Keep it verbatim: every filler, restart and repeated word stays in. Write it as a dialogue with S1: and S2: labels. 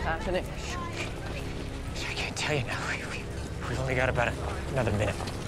S1: happening?
S2: I can't tell you now. We've only got about another minute.